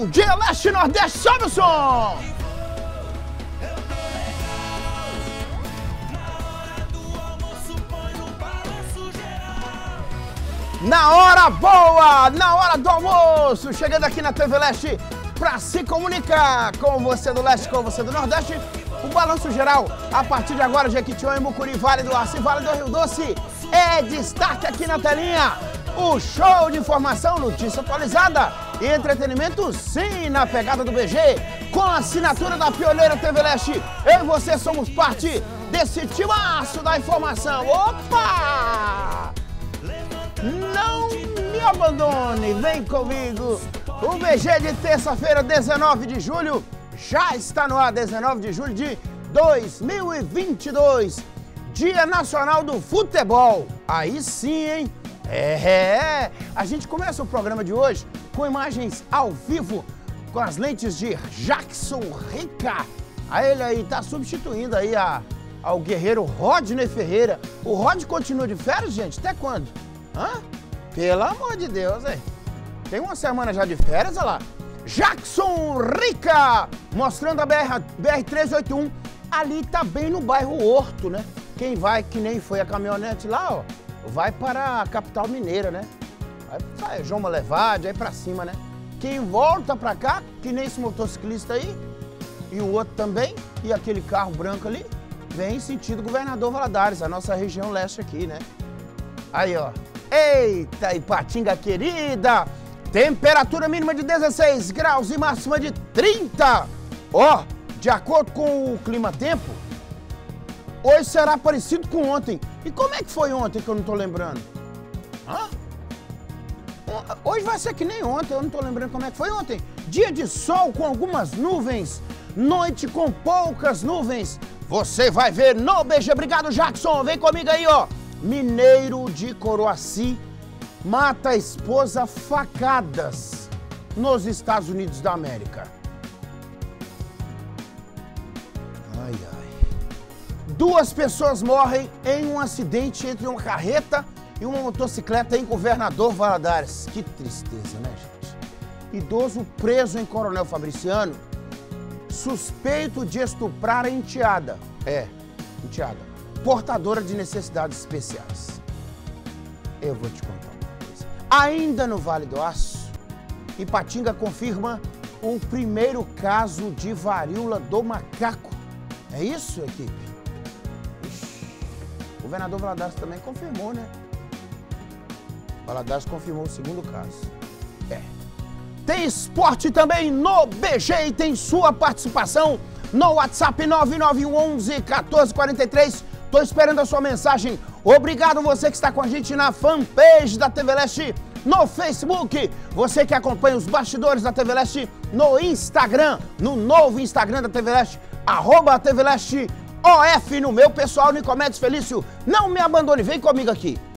Bom dia, Leste Nordeste, sobe o som! Na hora boa, na hora do almoço, chegando aqui na TV Leste para se comunicar com você do Leste, com você do Nordeste. O Balanço Geral, a partir de agora, Jequitinhonha, Mucuri, Vale do Aço e Vale do Rio Doce, é destaque aqui na telinha. O show de informação, notícia atualizada e entretenimento, sim, na pegada do BG, com a assinatura da pioneira TV Leste. Eu e você somos parte desse timaço da informação. Opa! Não me abandone, vem comigo. O BG de terça-feira, 19 de julho, já está no ar, 19 de julho de 2022. Dia Nacional do Futebol. Aí sim, hein? A gente começa o programa de hoje com imagens ao vivo, com as lentes de Jackson Rica. Ele aí tá substituindo aí ao guerreiro Rodney Ferreira. O Rod continua de férias, gente? Até quando? Pelo amor de Deus, hein? Tem uma semana já de férias, olha lá. Jackson Rica, mostrando a BR-381. Ali tá bem no bairro Horto, né? Quem vai, que nem foi a caminhonete lá, ó, vai para a capital mineira, né? Vai João Malevade, aí pra cima, né? Quem volta pra cá, que nem esse motociclista aí, e o outro também, e aquele carro branco ali, vem em sentido Governador Valadares, a nossa região leste aqui, né? Aí, ó. Eita, Ipatinga querida! Temperatura mínima de 16 graus e máxima de 30. Ó, de acordo com o clima-tempo, hoje será parecido com ontem. E como é que foi ontem que eu não tô lembrando? Hoje vai ser que nem ontem, eu não tô lembrando como é que foi ontem. Dia de sol com algumas nuvens, noite com poucas nuvens. Você vai ver no BG. Obrigado, Jackson. Vem comigo aí, ó. Mineiro de Coroaci mata a esposa facadas nos Estados Unidos da América. Ai, ai. 2 pessoas morrem em um acidente entre uma carreta e uma motocicleta em Governador Valadares. Que tristeza, né, gente? Idoso preso em Coronel Fabriciano, suspeito de estuprar a enteada. Enteada. Portadora de necessidades especiais. Eu vou te contar uma coisa. Ainda no Vale do Aço, Ipatinga confirma o primeiro caso de varíola do macaco. É isso, equipe? Ixi. O governador Valadares também confirmou, né? Valadares confirmou o segundo caso. Tem esporte também no BG e tem sua participação no WhatsApp 99111-1443. Tô esperando a sua mensagem. Obrigado você que está com a gente na fanpage da TV Leste, no Facebook. Você que acompanha os bastidores da TV Leste no Instagram, no novo Instagram da TV Leste, @TV Leste OF, no meu pessoal, Nicomedes Felício. Não me abandone, vem comigo aqui.